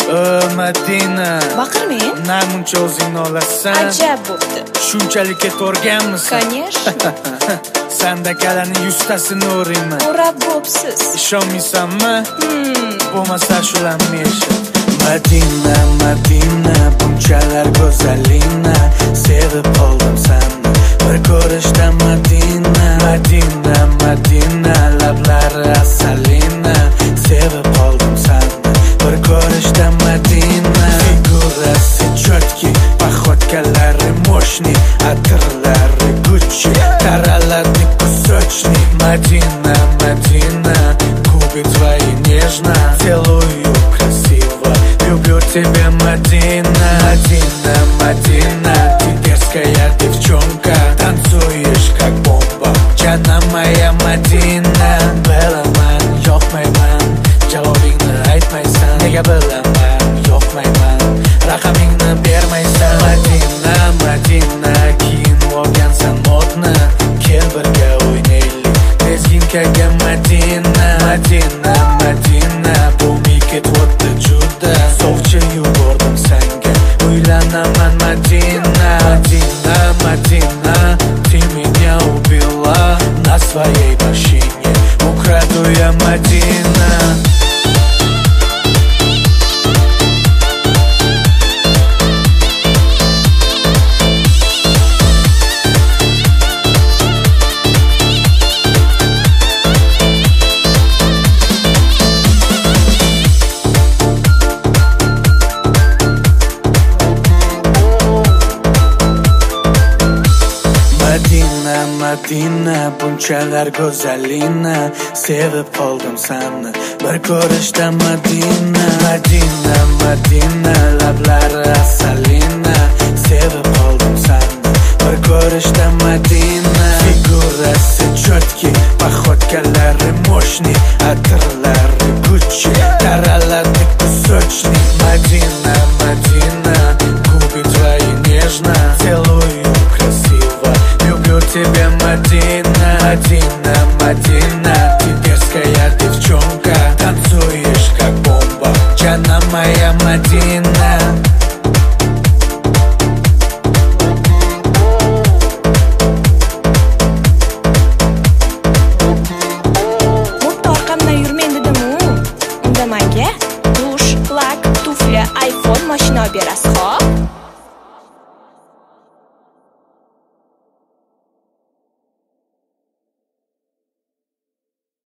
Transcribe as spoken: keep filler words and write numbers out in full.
O Madina, baqirmang. namuncha o'zingni olasan. Ajab bo'pti. Shunchalik ketorganmisan? Конечно. Sandakalarning yuztasini o'rayman. O'rab bo'psiz. Ishonmaysanmi? Hmm. Bo'lmasa shularni eshit. Madina, Madina, bunchalar go'zalina, sevib qoldim seni bir ko'rishda. Madina, Madina, Madina, lablari asalina, sevib qoldim seni bir ko'rishda. Madina, figurasi chotki, paxotkalari moshni, atirlari Gucci, taraladi кусочни. Madina, Madina, губы твои нежно, целую красиво, люблю тебя, Madina. Madina, Madina, ты дерзкая девчонка, танцуешь как бомба, jana моя Madina. Bilaman, yoqmayman, javobingni aytmaysan, nega bilaman, yoqmayman, raqamingni bermaysan. Madina, Madina, kiyinib olgansan modni, kel birga o'ynaylik tezginkaga. Madina, Madina, Madina, bo'lmay ketyapti juda, sovchi yubordim senga, uylanaman. Madina, Madina, Madina, ты меня убила на своей машине, украду я. Madina. Madina, Madina, bunchalar go'zalina, sevib qoldim seni bir ko'rishda. Madina, Madina, Madina, lablari asalina, sevib qoldim seni bir ko'rishda. Madina, figurasi chotki, paxotkalari moshni, atirlari Gucci, taraladi кусочни. Madina, Madina, губы твои нежно, целую красиво, люблю тебя, Madina. Madina, Madina, ты дерзкая девчонка, танцуешь как бомба, jana моя Madina. Bo'pti, orqamdan yurmang dedim-u. Unda menga dush, lak, tufli, iPhone, mashina olib berasiz, xo'p?